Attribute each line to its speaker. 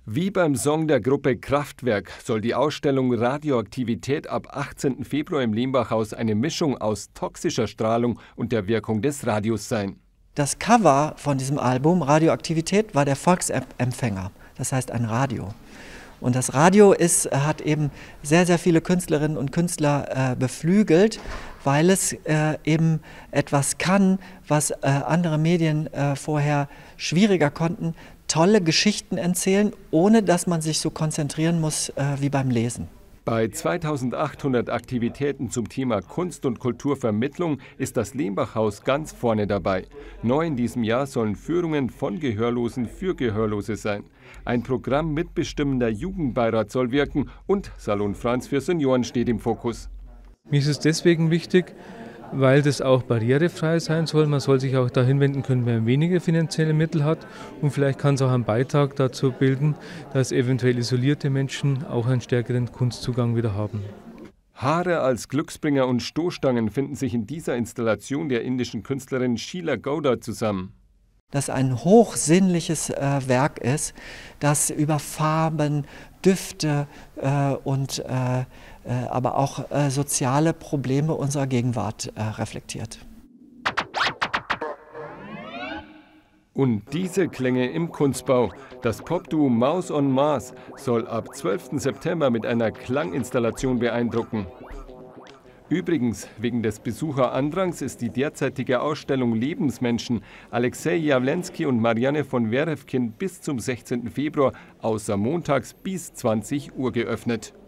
Speaker 1: Wie beim Song der Gruppe Kraftwerk soll die Ausstellung Radioaktivität ab 18. Februar im Lehmbachhaus eine Mischung aus toxischer Strahlung und der Wirkung des Radios sein.
Speaker 2: Das Cover von diesem Album Radioaktivität war der Volksempfänger, das heißt ein Radio. Und das Radio hat eben sehr, sehr viele Künstlerinnen und Künstler beflügelt, weil es eben etwas kann, was andere Medien vorher schwieriger konnten, tolle Geschichten erzählen, ohne dass man sich so konzentrieren muss wie beim Lesen.
Speaker 1: Bei 2800 Aktivitäten zum Thema Kunst- und Kulturvermittlung ist das Lehmbachhaus ganz vorne dabei. Neu in diesem Jahr sollen Führungen von Gehörlosen für Gehörlose sein. Ein Programm mitbestimmender Jugendbeirat soll wirken und Salon Franz für Senioren steht im Fokus.
Speaker 3: Mir ist es deswegen wichtig, weil das auch barrierefrei sein soll. Man soll sich auch dahin wenden können, wenn man weniger finanzielle Mittel hat. Und vielleicht kann es auch einen Beitrag dazu bilden, dass eventuell isolierte Menschen auch einen stärkeren Kunstzugang wieder haben.
Speaker 1: Haare als Glücksbringer und Stoßstangen finden sich in dieser Installation der indischen Künstlerin Sheila Gowda zusammen.
Speaker 2: Das ein hochsinnliches Werk ist, das über Farben, Düfte und aber auch soziale Probleme unserer Gegenwart reflektiert.
Speaker 1: Und diese Klänge im Kunstbau. Das Popduo Maus on Mars soll ab 12. September mit einer Klanginstallation beeindrucken. Übrigens, wegen des Besucherandrangs ist die derzeitige Ausstellung Lebensmenschen Alexei Jawlensky und Marianne von Werefkin bis zum 16. Februar außer montags bis 20 Uhr geöffnet.